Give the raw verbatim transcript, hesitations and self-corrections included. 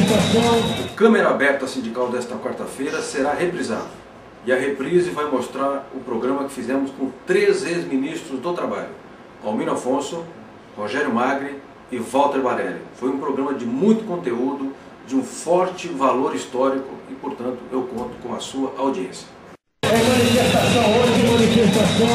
O Câmera Aberta Sindical desta quarta-feira será reprisado. E a reprise vai mostrar o programa que fizemos com três ex-ministros do Trabalho: Almino Afonso, Rogério Magri e Walter Barelli. Foi um programa de muito conteúdo, de um forte valor histórico e, portanto, eu conto com a sua audiência. É manifestação hoje, manifestação.